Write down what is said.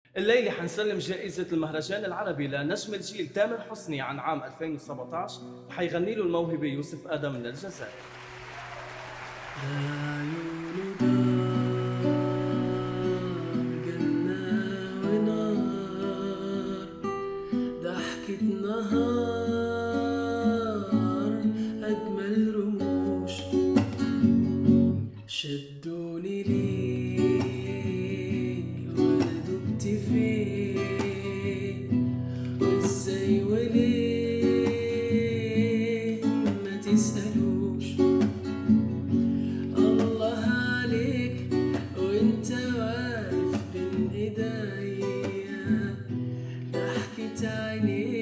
الليلة حنسلم جائزة المهرجان العربي لنجم الجيل تامر حسني عن عام 2017، وحيغني له الموهبة يوسف آدم من الجزائر. عيونه دار جنة ونار، ضحكة نهار أجمل رموش، شدوني ليه وأنا دبت فيه، وإزاي وليه ما تسألوش. الله عليك وانت واقف بين ايديا، ضحكة عينيك